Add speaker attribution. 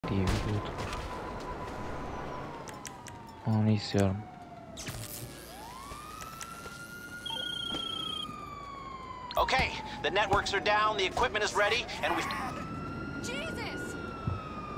Speaker 1: diye biliyordum. Onu istiyorum.
Speaker 2: Okay, the networks are down, the equipment is ready, and we've...